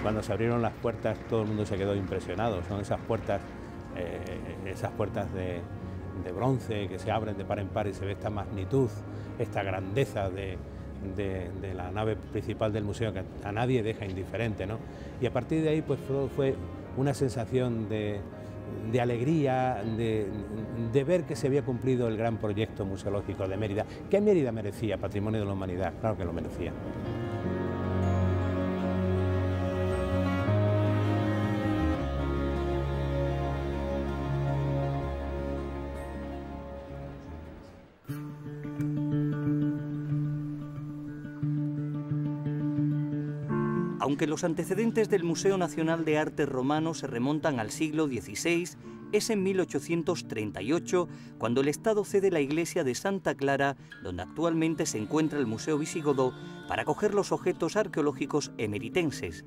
Cuando se abrieron las puertas todo el mundo se quedó impresionado. Son esas puertas de bronce que se abren de par en par y se ve esta magnitud, esta grandeza de la nave principal del museo que a nadie deja indiferente, ¿no? Y a partir de ahí pues fue una sensación de alegría, de ver que se había cumplido el gran proyecto museológico de Mérida. ¿Qué Mérida merecía? Patrimonio de la Humanidad, claro que lo merecía. Aunque los antecedentes del Museo Nacional de Arte Romano se remontan al siglo XVI, es en 1838 cuando el Estado cede la iglesia de Santa Clara, donde actualmente se encuentra el Museo Visigodo, para acoger los objetos arqueológicos emeritenses.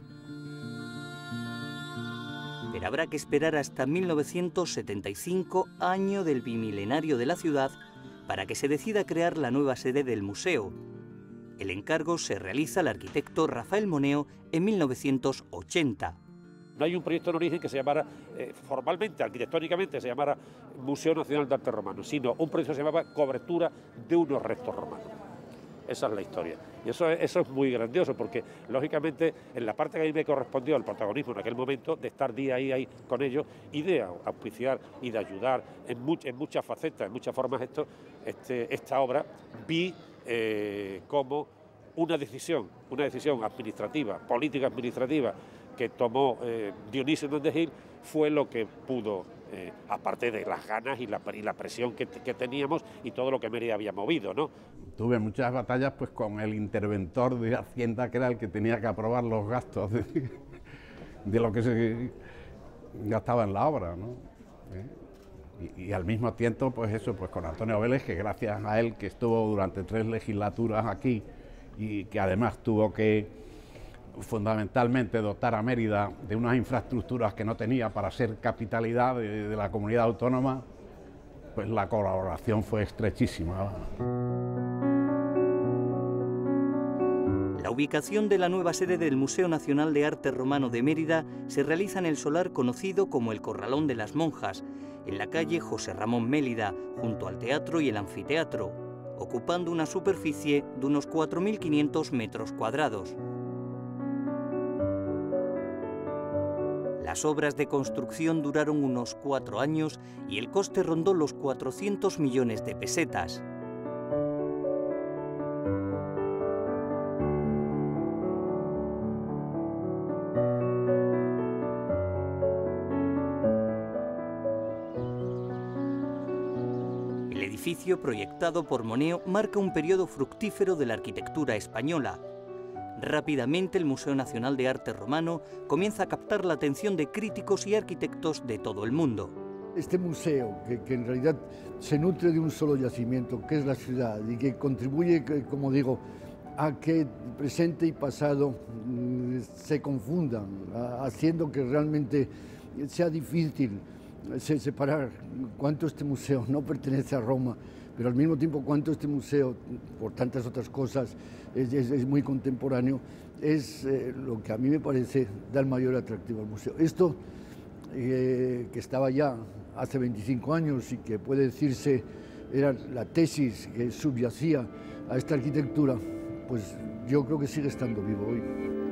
Pero habrá que esperar hasta 1975, año del bimilenario de la ciudad, para que se decida crear la nueva sede del museo. El encargo se realiza al arquitecto Rafael Moneo en 1980. No hay un proyecto en origen que se llamara, formalmente, arquitectónicamente, se llamara Museo Nacional de Arte Romano, sino un proyecto que se llamaba Cobertura de unos restos romanos. Esa es la historia. Y eso es muy grandioso, porque, lógicamente, en la parte que a mí me correspondió el protagonismo en aquel momento, de estar día ahí con ellos, y de auspiciar y de ayudar en muchas facetas, en muchas formas, esta obra, vi como una decisión administrativa, política administrativa, que tomó Dionisio Hernández Gil, fue lo que pudo, aparte de las ganas y la presión que teníamos y todo lo que Mérida había movido, ¿no? Tuve muchas batallas pues con el interventor de Hacienda, que era el que tenía que aprobar los gastos de lo que se gastaba en la obra, ¿no? Y al mismo tiempo, pues eso, pues con Antonio Vélez, que gracias a él, que estuvo durante 3 legislaturas aquí y que además tuvo que fundamentalmente dotar a Mérida de unas infraestructuras que no tenía para ser capitalidad de la comunidad autónoma, pues la colaboración fue estrechísima. La ubicación de la nueva sede del Museo Nacional de Arte Romano de Mérida se realiza en el solar conocido como el Corralón de las Monjas, en la calle José Ramón Mélida, junto al teatro y el anfiteatro, ocupando una superficie de unos 4.500 metros cuadrados. Las obras de construcción duraron unos 4 años y el coste rondó los 400 millones de pesetas. El edificio proyectado por Moneo marca un periodo fructífero de la arquitectura española. Rápidamente el Museo Nacional de Arte Romano comienza a captar la atención de críticos y arquitectos de todo el mundo. Este museo, que en realidad se nutre de un solo yacimiento, que es la ciudad, y que contribuye, como digo, a que presente y pasado se confundan, haciendo que realmente sea difícil separar cuánto este museo no pertenece a Roma, pero al mismo tiempo cuánto este museo, por tantas otras cosas, es muy contemporáneo, es lo que a mí me parece da el mayor atractivo al museo. Esto que estaba ya hace 25 años y que puede decirse era la tesis que subyacía a esta arquitectura, pues yo creo que sigue estando vivo hoy.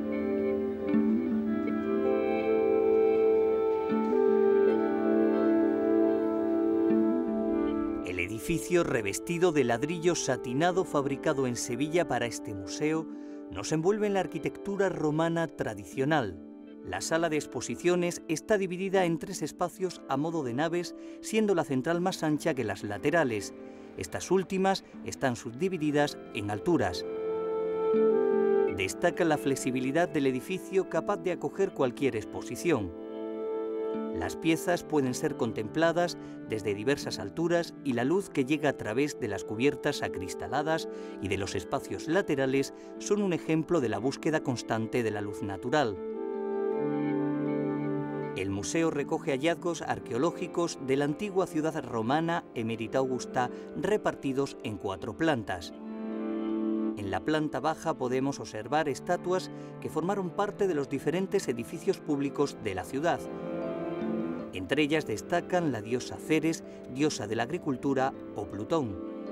El edificio revestido de ladrillo satinado fabricado en Sevilla para este museo nos envuelve en la arquitectura romana tradicional. La sala de exposiciones está dividida en 3 espacios a modo de naves, siendo la central más ancha que las laterales. Estas últimas están subdivididas en alturas. Destaca la flexibilidad del edificio, capaz de acoger cualquier exposición. Las piezas pueden ser contempladas desde diversas alturas y la luz que llega a través de las cubiertas acristaladas y de los espacios laterales son un ejemplo de la búsqueda constante de la luz natural. El museo recoge hallazgos arqueológicos de la antigua ciudad romana Emérita Augusta repartidos en 4 plantas. En la planta baja podemos observar estatuas que formaron parte de los diferentes edificios públicos de la ciudad. Entre ellas destacan la diosa Ceres, diosa de la agricultura, o Plutón.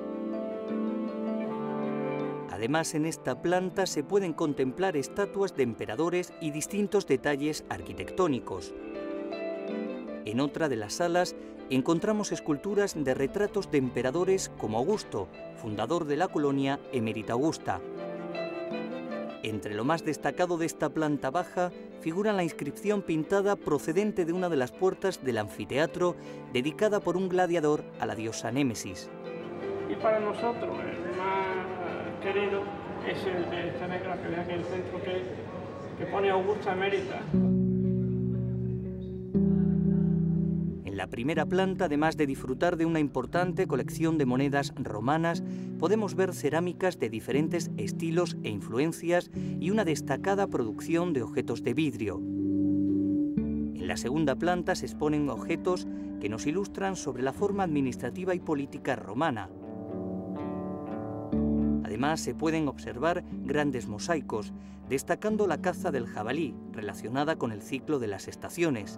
Además, en esta planta se pueden contemplar estatuas de emperadores y distintos detalles arquitectónicos. En otra de las salas encontramos esculturas de retratos de emperadores como Augusto, fundador de la colonia Emérita Augusta. Entre lo más destacado de esta planta baja figura la inscripción pintada procedente de una de las puertas del anfiteatro dedicada por un gladiador a la diosa Némesis. Y para nosotros el más querido es el de esta negra que ve aquí en el centro que pone Augusta Emérita. En la primera planta, además de disfrutar de una importante colección de monedas romanas, podemos ver cerámicas de diferentes estilos e influencias y una destacada producción de objetos de vidrio. En la segunda planta se exponen objetos que nos ilustran sobre la forma administrativa y política romana. Además, se pueden observar grandes mosaicos, destacando la caza del jabalí, relacionada con el ciclo de las estaciones.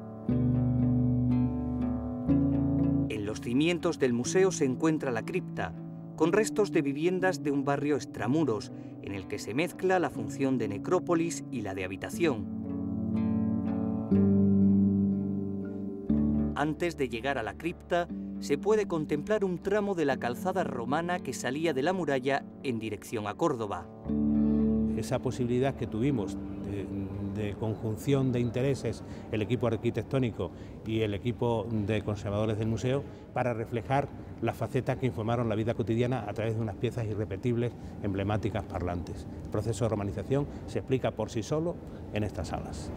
En los cimientos del museo se encuentra la cripta, con restos de viviendas de un barrio extramuros, en el que se mezcla la función de necrópolis y la de habitación. Antes de llegar a la cripta, se puede contemplar un tramo de la calzada romana que salía de la muralla en dirección a Córdoba. Esa posibilidad que tuvimos de conjunción de intereses, el equipo arquitectónico y el equipo de conservadores del museo, para reflejar las facetas que informaron la vida cotidiana a través de unas piezas irrepetibles, emblemáticas, parlantes. El proceso de romanización se explica por sí solo en estas salas.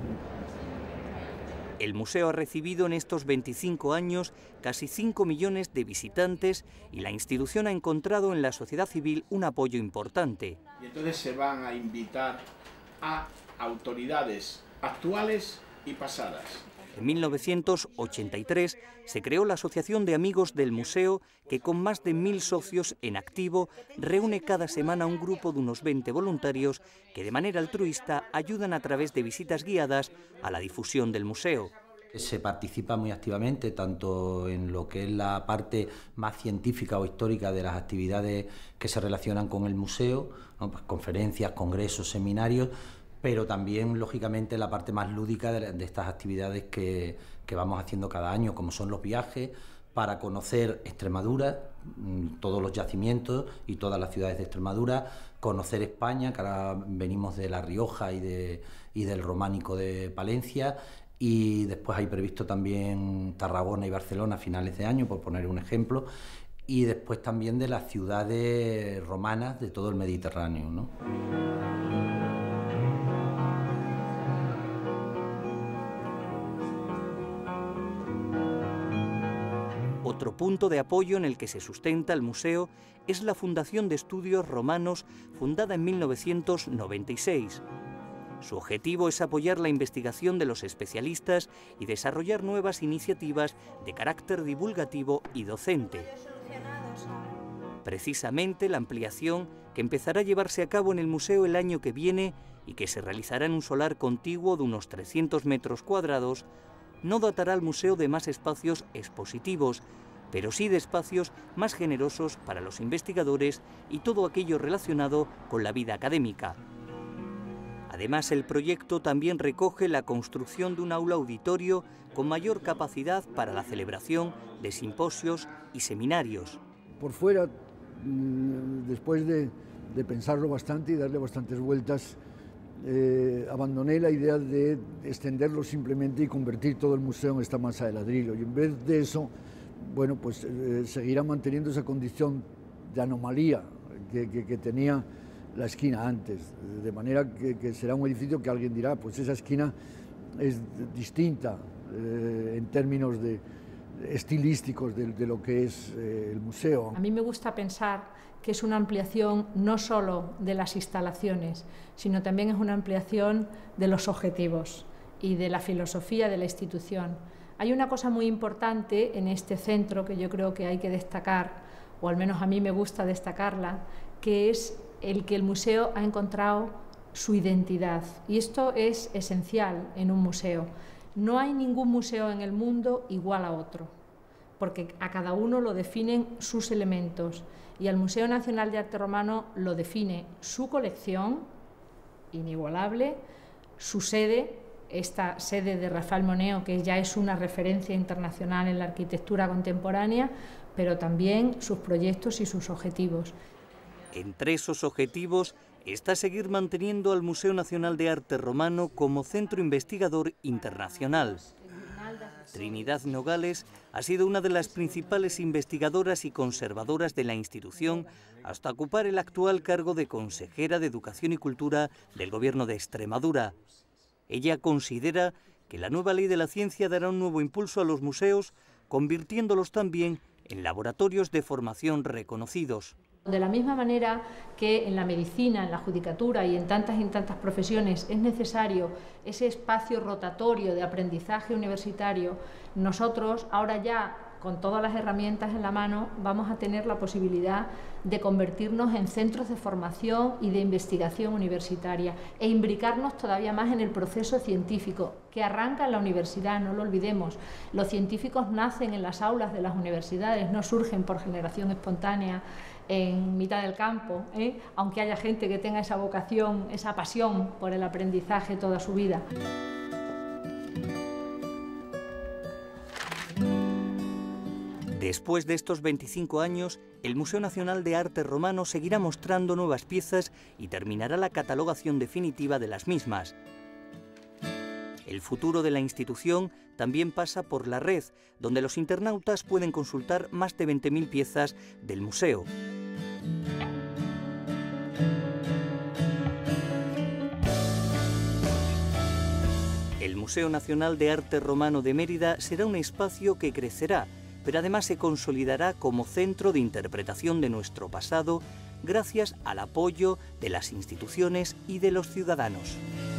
El museo ha recibido en estos 25 años casi 5 millones de visitantes y la institución ha encontrado en la sociedad civil un apoyo importante. Y entonces se van a invitar a autoridades actuales y pasadas. En 1983 se creó la Asociación de Amigos del Museo, que con más de 1000 socios en activo reúne cada semana un grupo de unos 20 voluntarios que de manera altruista ayudan a través de visitas guiadas a la difusión del museo. Se participa muy activamente tanto en lo que es la parte más científica o histórica de las actividades que se relacionan con el museo, ¿no? Pues conferencias, congresos, seminarios, pero también, lógicamente, la parte más lúdica de estas actividades que vamos haciendo cada año, como son los viajes para conocer Extremadura, todos los yacimientos y todas las ciudades de Extremadura, conocer España, que ahora venimos de La Rioja y del Románico de Palencia, y después hay previsto también Tarragona y Barcelona a finales de año, por poner un ejemplo, y después también de las ciudades romanas de todo el Mediterráneo, ¿no? Otro punto de apoyo en el que se sustenta el museo es la Fundación de Estudios Romanos, fundada en 1996. Su objetivo es apoyar la investigación de los especialistas y desarrollar nuevas iniciativas de carácter divulgativo y docente. Precisamente la ampliación, que empezará a llevarse a cabo en el museo el año que viene y que se realizará en un solar contiguo de unos 300 metros cuadrados, no dotará al museo de más espacios expositivos, pero sí de espacios más generosos para los investigadores y todo aquello relacionado con la vida académica. Además, el proyecto también recoge la construcción de un aula auditorio con mayor capacidad para la celebración de simposios y seminarios. Por fuera, después de pensarlo bastante y darle bastantes vueltas, abandoné la idea de extenderlo simplemente y convertir todo el museo en esta masa de ladrillo. Y en vez de eso, bueno, pues seguirá manteniendo esa condición de anomalía que tenía la esquina antes, de manera que será un edificio que alguien dirá, pues esa esquina es distinta en términos estilísticos de lo que es el museo. A mí me gusta pensar que es una ampliación no solo de las instalaciones, sino también es una ampliación de los objetivos y de la filosofía de la institución. Hay una cosa muy importante en este centro que yo creo que hay que destacar, o al menos a mí me gusta destacarla, que es el que el museo ha encontrado su identidad. Y esto es esencial en un museo. No hay ningún museo en el mundo igual a otro, porque a cada uno lo definen sus elementos, y al Museo Nacional de Arte Romano lo define su colección, inigualable, su sede, esta sede de Rafael Moneo, que ya es una referencia internacional en la arquitectura contemporánea, pero también sus proyectos y sus objetivos. Entre esos objetivos está seguir manteniendo al Museo Nacional de Arte Romano como centro investigador internacional. Trinidad Nogales ha sido una de las principales investigadoras y conservadoras de la institución hasta ocupar el actual cargo de consejera de Educación y Cultura del Gobierno de Extremadura. Ella considera que la nueva ley de la ciencia dará un nuevo impulso a los museos, convirtiéndolos también en laboratorios de formación reconocidos. De la misma manera que en la medicina, en la judicatura y en tantas profesiones es necesario ese espacio rotatorio de aprendizaje universitario, nosotros ahora ya, con todas las herramientas en la mano, vamos a tener la posibilidad de convertirnos en centros de formación y de investigación universitaria e imbricarnos todavía más en el proceso científico que arranca en la universidad, no lo olvidemos. Los científicos nacen en las aulas de las universidades, no surgen por generación espontánea en mitad del campo, aunque haya gente que tenga esa vocación, esa pasión por el aprendizaje toda su vida. Después de estos 25 años, el Museo Nacional de Arte Romano seguirá mostrando nuevas piezas y terminará la catalogación definitiva de las mismas. El futuro de la institución también pasa por la red, donde los internautas pueden consultar más de 20.000 piezas del museo. El Museo Nacional de Arte Romano de Mérida será un espacio que crecerá, pero además se consolidará como centro de interpretación de nuestro pasado gracias al apoyo de las instituciones y de los ciudadanos.